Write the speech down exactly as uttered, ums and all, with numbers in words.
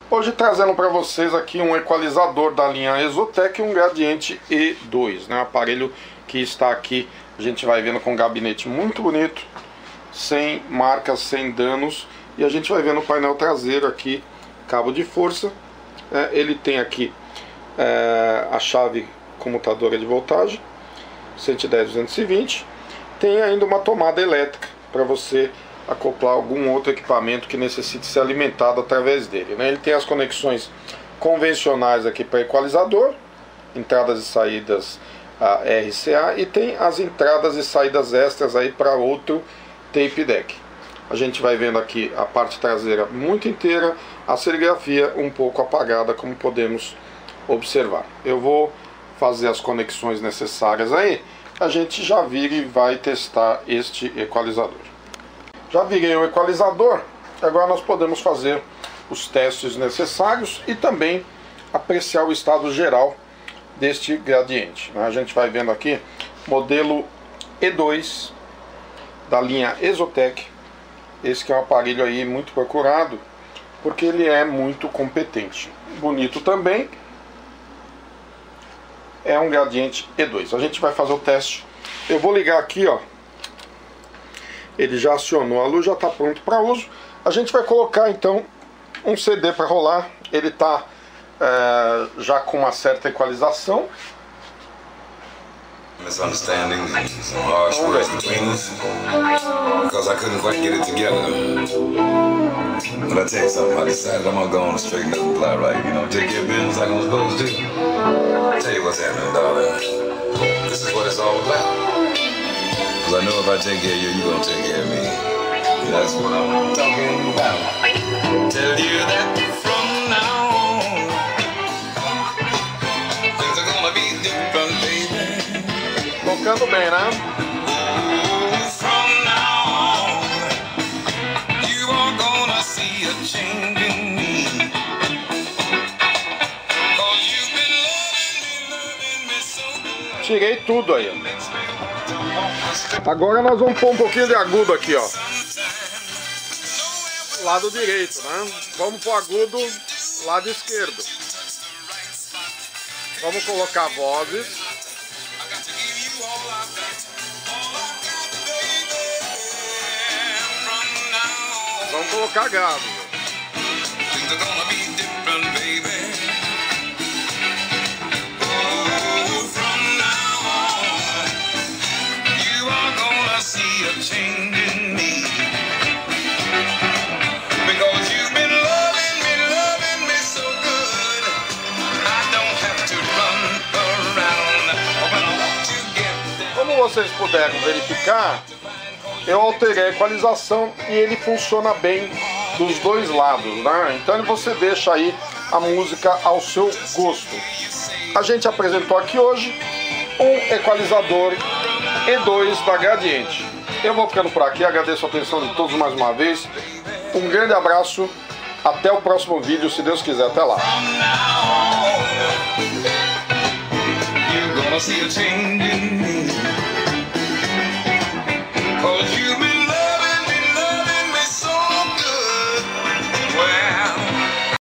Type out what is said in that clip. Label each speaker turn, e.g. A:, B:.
A: Hoje trazendo para vocês aqui um equalizador da linha Exotec, um Gradiente E dois, né? Aparelho que está aqui, a gente vai vendo com um gabinete muito bonito, sem marcas, sem danos, e a gente vai ver no painel traseiro aqui, cabo de força, é, ele tem aqui é, a chave comutadora de voltagem, cento e dez, duzentos e vinte, tem ainda uma tomada elétrica para você acoplar algum outro equipamento que necessite ser alimentado através dele, né? Ele tem as conexões convencionais aqui para equalizador, entradas e saídas a R C A, e tem as entradas e saídas extras aí para outro tape deck. A gente vai vendo aqui a parte traseira muito inteira, a serigrafia um pouco apagada, como podemos observar. Eu vou fazer as conexões necessárias aí, a gente já vira e vai testar este equalizador. Já virei o equalizador, agora nós podemos fazer os testes necessários e também apreciar o estado geral deste gradiente. A gente vai vendo aqui modelo E dois da linha Exotec. Esse que é um aparelho aí muito procurado, porque ele é muito competente. Bonito também. É um Gradiente E dois. A gente vai fazer o teste. Eu vou ligar aqui, ó. Ele já acionou a luz, já está pronto para uso. A gente vai colocar então um C D para rolar. Ele está é, já com uma certa equalização.
B: Misunderstanding, some harsh words between us, because I couldn't quite get it together. But I tell you something, I decided I'm gonna go on and straighten up and fly right, you know, take care of business like I'm supposed to. Tell you what's happening, darling. This is what it's all about. Because I know if I take care of you, you're gonna take care of me. That's what I'm talking about. Tell you that from now on, things are gonna be different, baby.
A: Tocando bem, né?
B: From now on, you are gonna see a change in me. Cause you've been loving me, loving me so good.
A: Tirei tudo aí. Agora nós vamos pôr um pouquinho de agudo aqui, ó. Lado direito, né? Vamos pro agudo, lado esquerdo. Vamos colocar vozes. Vamos colocar gado. Como vocês puderam verificar, eu alterei a equalização e ele funciona bem dos dois lados, né? Então você deixa aí a música ao seu gosto. A gente apresentou aqui hoje um equalizador E dois da Gradiente. Eu vou ficando por aqui, agradeço a atenção de todos mais uma vez. Um grande abraço, até o próximo vídeo, se Deus quiser. Até lá. You're gonna see a change in me.